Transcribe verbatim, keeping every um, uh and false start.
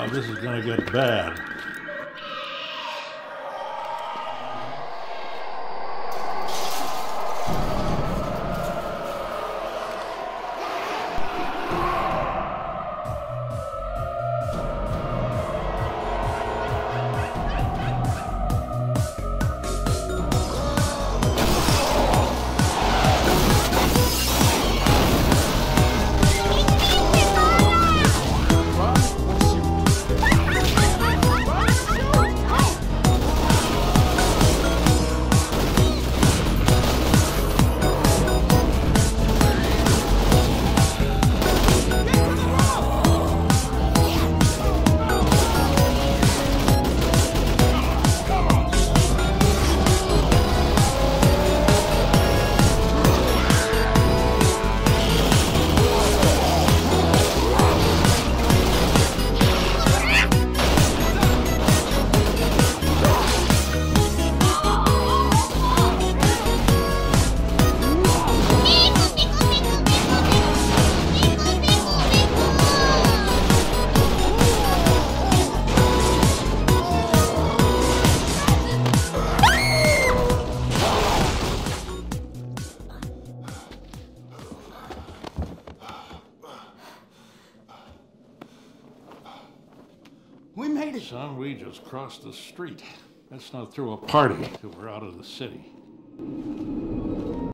Oh, this is gonna get bad. We made it. Son, we just crossed the street. Let's not throw a party till we're out of the city.